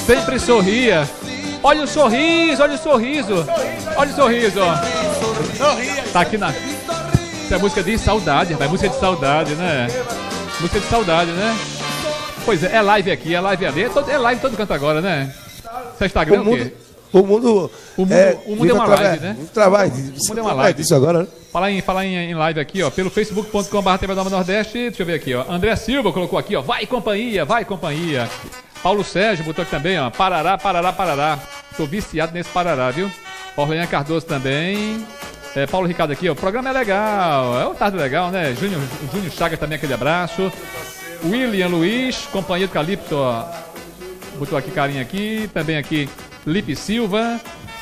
Sempre sorria. Olha o sorriso, olha o sorriso. Olha o sorriso, ó. Tá aqui na... Essa é música de saudade, rapaz. Música de saudade, né? Música de saudade, né? Pois é, é live aqui, é live ali. É live todo canto agora, né? Seu Instagram o quê? O mundo é uma live, né? Trabalho. O mundo é uma live. Isso agora, né? Falar em live aqui, ó, pelo facebook.com.br TV Nova Nordeste. Deixa eu ver aqui, ó. André Silva colocou aqui, ó. Vai companhia, vai companhia. Paulo Sérgio botou aqui também, ó. Parará, parará, parará. Tô viciado nesse parará, viu? Orlean Cardoso também. Paulo Ricardo aqui, ó. O programa é legal. É um tarde legal, né? Júnior Chagas também, aquele abraço. William Luiz, companhia do Calipso, ó. Botou aqui carinha aqui. Também aqui, Lipe Silva.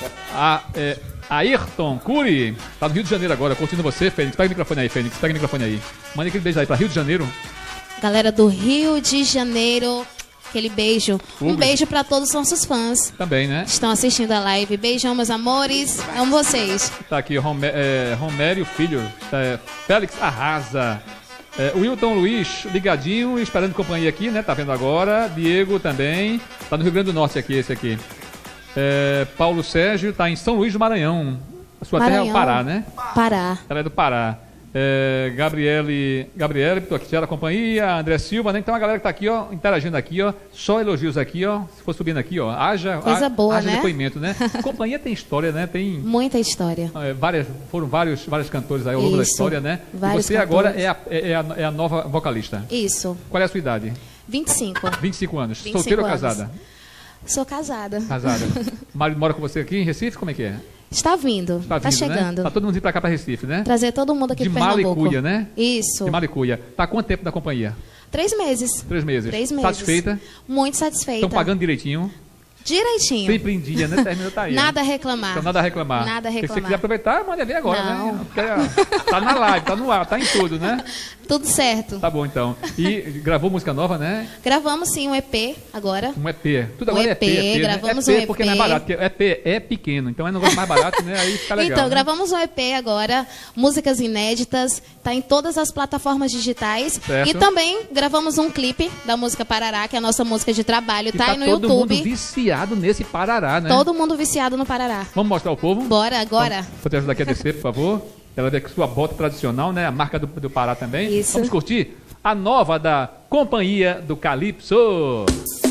Ayrton Cury. Tá no Rio de Janeiro agora, curtindo você, Fênix. Pega o microfone aí, Fênix. Pega o microfone aí. Manda aquele beijo aí pra Rio de Janeiro. Galera do Rio de Janeiro, aquele beijo. Um beijo pra todos os nossos fãs. Também, né? Estão assistindo a live. Beijão, meus amores. Amo vocês. Tá aqui, Romério Filho. Félix Arrasa. Wilton Luiz, ligadinho, esperando companhia aqui, né? Tá vendo agora. Diego também. Tá no Rio Grande do Norte aqui, esse aqui. Paulo Sérgio tá em São Luís do Maranhão. A sua terra é o Pará, né? Pará. Ela é do Pará. Gabriele, tô aqui, da companhia. André Silva, né? Então a galera que tá aqui, ó, interagindo aqui, ó. Só elogios aqui, ó. Se for subindo aqui, ó. Coisa boa, haja né? Depoimento, né? A companhia tem história, né? Tem muita história. Foram vários cantores aí ao longo da história, né? Vários e você cantores. agora é a nova vocalista. Isso. Qual é a sua idade? 25. 25 anos. 25 Solteira ou anos. casada? Sou casada. Casada. O marido mora com você aqui em Recife? Como é que é? Está vindo. Tá chegando. Né? Tá todo mundo indo pra cá, pra Recife, né? Trazer todo mundo aqui de para Pernambuco. Malicuia, né? Isso. De Malicuia. Tá há quanto tempo na companhia? 3 meses. 3 meses. 3 meses. Satisfeita? Muito satisfeita. Estão pagando direitinho? Direitinho. Sempre em dia, né? Termina, tá aí. Nada a reclamar. Então, nada a reclamar. Nada a reclamar. Se você quiser aproveitar, manda ver agora, Não. né? Tá na live, tá no ar, tá em tudo, né? Tudo certo. Tá bom, então. E gravou música nova, né? Gravamos sim um EP agora. Um EP. Tudo agora um é EP, EP, gravamos né? um EP EP. porque não é barato, porque EP é pequeno, então é um negócio mais barato, né? Aí fica legal. Então, né? gravamos um EP agora, músicas inéditas, tá em todas as plataformas digitais. Certo. E também gravamos um clipe da música Parará, que é a nossa música de trabalho, tá aí no todo YouTube. mundo viciado nesse Parará, né? Todo mundo viciado no Parará. Vamos mostrar ao povo? Bora, agora. Vou te ajudar aqui a descer, por favor. Ela vê com sua bota tradicional, né? A marca do Pará também. Isso. Vamos curtir a nova da Companhia do Calipso.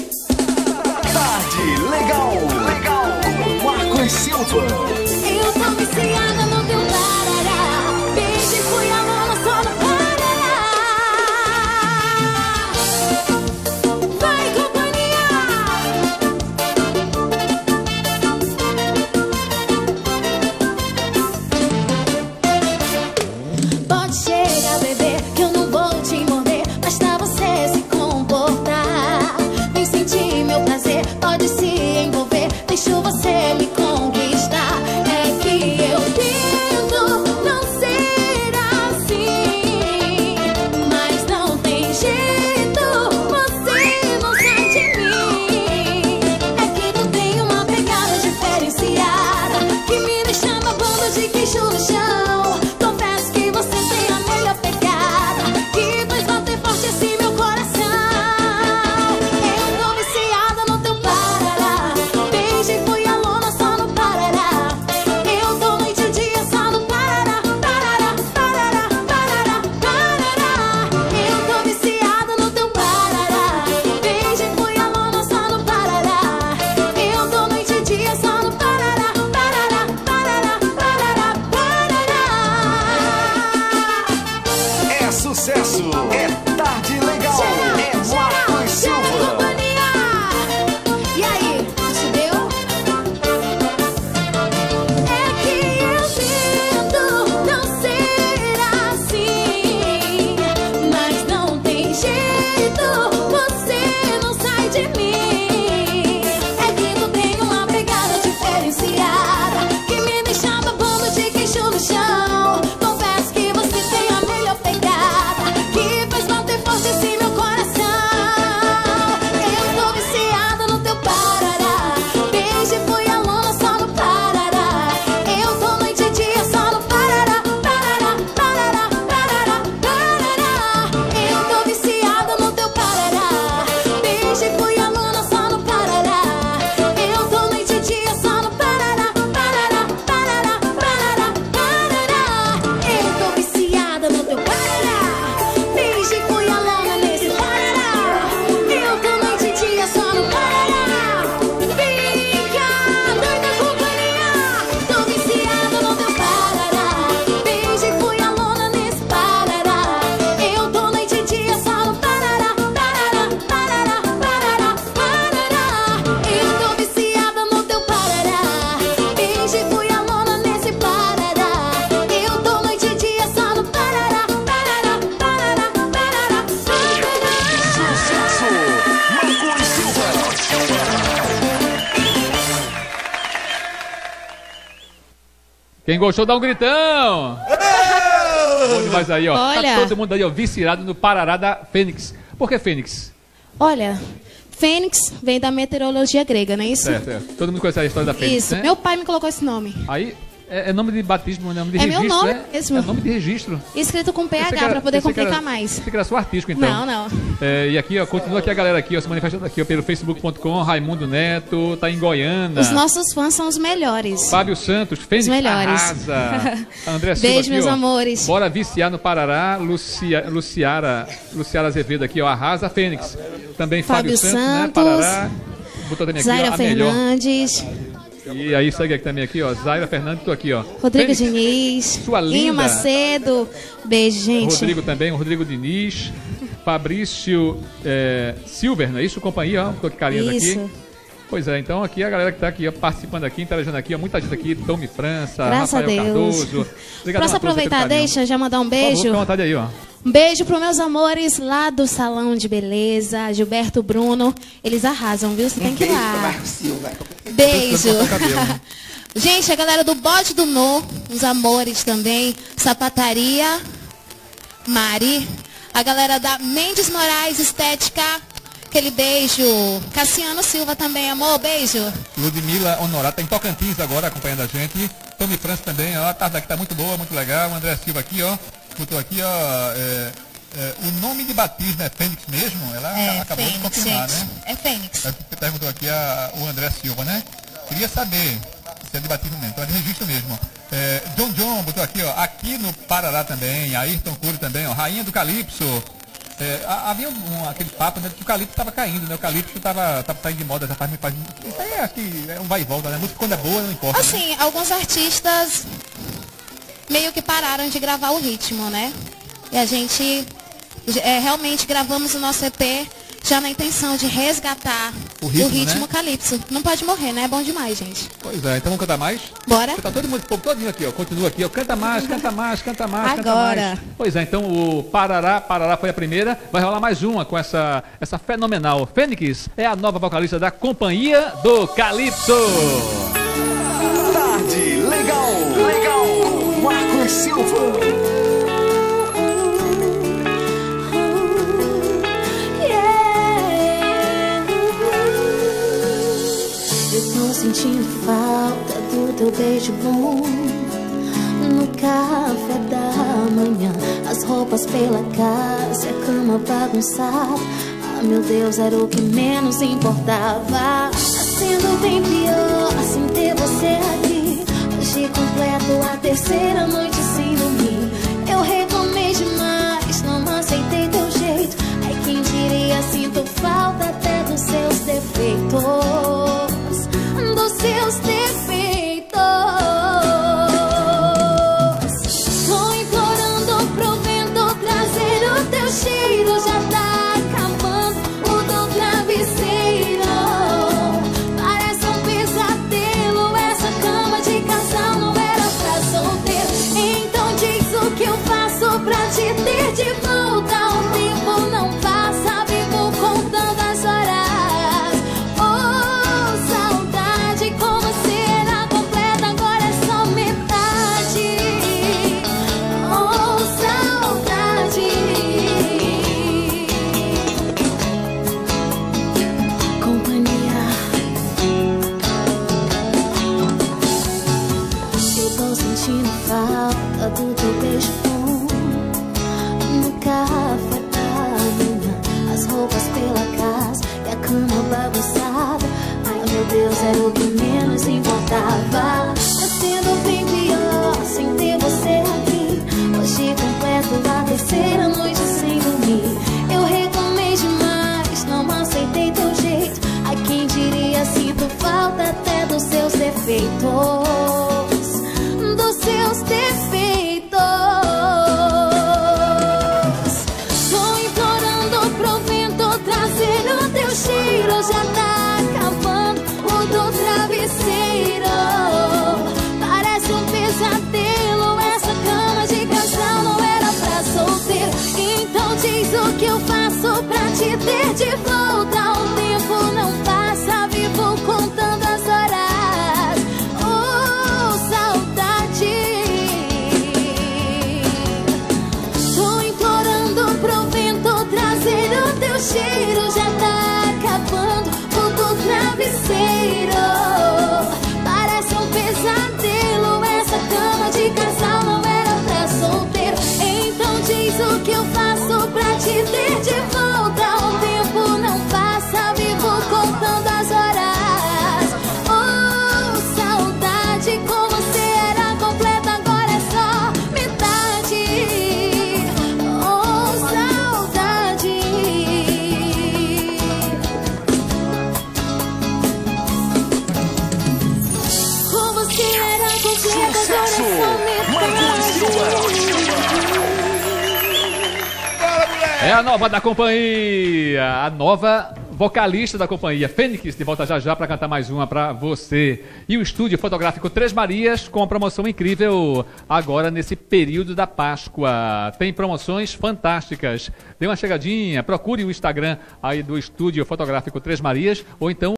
Tarde legal, legal, com Marcos Silva. Eu tô viciada no teu Parará. Beijo e fui amor, não só no Parará. Vai, companhia. Pode chegar, bebê, que eu não vou te morder. Basta você se comportar. Vem sentir meu prazer, pode se envolver. Deixo você me conquistar. Quem gostou, dá um gritão. Bom demais aí, ó. Olha. Tá todo mundo aí, ó, viciado no Parará da Fênix. Por que Fênix? Olha, Fênix vem da meteorologia grega, não é isso? Certo. Todo mundo conhece a história da Fênix, Isso. né? Meu pai me colocou esse nome. Aí, é nome de batismo, nome de É meu registro, nome, esse É mesmo. nome de registro. Escrito com Pensei PH que era- para poder pensei que era- complicar mais. Pensei que era sua artístico, então. Não. E aqui, ó, continua aqui a galera aqui, ó, se manifestando aqui, ó, pelo facebook.com, Raimundo Neto, tá em Goiânia. Os nossos fãs são os melhores. Fábio Santos, Fênix Os melhores. arrasa. André Silva Beijo, aqui, meus ó. amores. Bora viciar no Parará. Luciara Azevedo aqui, ó. Arrasa Fênix. Também Fábio Fábio Santos, né? Santos. Parará. Botou também aqui, ó, Zaira a melhor. Fernandes, E aí segue aqui também aqui, ó. Zaira Fernandes, tô aqui, ó. Rodrigo Fênix, Diniz, sua linda. Inho Macedo. Beijo, gente. Rodrigo também, o Rodrigo Diniz. Fabrício Silver, não é isso? Companhia, ó. Tô aqui carinhas Isso. aqui. Pois é, então aqui a galera que tá aqui, ó, participando aqui, interagindo aqui, ó, muita gente aqui, Tomi França, Graças a Rafael Deus. Cardoso. Obrigadão Posso a todos aproveitar, pelo carinho. deixa já mandar um Por favor, beijo? fica à vontade aí, ó. Um beijo para meus amores lá do Salão de Beleza, Gilberto Bruno. Eles arrasam, viu? Você tem que ir Beijo pra lá. Marco Silva. Beijo. Tô cortando o cabelo. Gente, a galera do Bode do No, os amores também, Sapataria, Mari, a galera da Mendes Moraes Estética, aquele beijo. Cassiano Silva também, amor, beijo. Ludmila Honorato, tá em Tocantins agora, acompanhando a gente. Tomi França também, ó, a tarde aqui tá muito boa, muito legal. O André Silva aqui, ó, botou aqui, ó, o nome de batismo é Fênix mesmo? Ela acabou de confirmar, né? É Fênix. Aí você perguntou aqui o André Silva, né? Queria saber se é de batismo mesmo, então é de registro mesmo. John botou aqui, ó, aqui no Parará também, Ayrton Cury também, ó, Rainha do Calypso. Havia aquele papo, né, que o Calypso estava caindo, né? O Calypso estava saindo de moda, essa faz. Isso aí é um vai e volta, né? A música quando é boa não importa. Né? Assim, alguns artistas meio que pararam de gravar o ritmo, né? E a gente realmente gravamos o nosso EP já na intenção de resgatar O ritmo, né? Calypso. Não pode morrer, né? É bom demais, gente. Pois é, então vamos cantar mais? Bora? Tá todo mundo, o povo todinho aqui, ó, continua aqui, ó, canta mais, canta mais, canta mais, canta Agora. mais. Pois é, então o Parará foi a primeira, vai rolar mais uma com essa fenomenal. Fênix é a nova vocalista da Companhia do Calypso. Tarde legal. Com Marco Silva. Eu tô sentindo falta do teu beijo bom no café da manhã, as roupas pela casa, a cama bagunçada. Ah, meu Deus, era o que menos importava. Tá sendo bem pior sem ter você aqui. Hoje completo a terceira noite sem dormir. Eu reclamei demais, não aceitei teu jeito. Ai, quem diria, sinto falta até dos seus defeitos. Dos seus defeitos. Tô implorando pro vento trazer o teu cheiro. Já tá acabando o teu travesseiro. Parece um pesadelo. Essa cama de casal não era pra solteiro. Então diz o que eu faço pra te ter de volta. O tempo não passa, vivo contando as horas. Falta do teu beijo bom no café da manhã, as roupas pela casa e a cama bagunçada. Ai, meu Deus, era o que menos importava. Tá sendo bem pior sem ter você aqui. Hoje completo a terceira noite sem dormir. Eu reclamei demais, não aceitei teu jeito. A quem diria, sinto falta até dos seus defeitos. Dos seus defeitos. Tô implorando pro vento trazer o teu cheiro. Já tá acabando o do travesseiro. a nova da companhia, a nova vocalista da companhia, Fênix, de volta já já para cantar mais uma para você. E o estúdio fotográfico Três Marias com uma promoção incrível agora nesse período da Páscoa. Tem promoções fantásticas. Dê uma chegadinha, procure o Instagram aí do estúdio fotográfico Três Marias ou então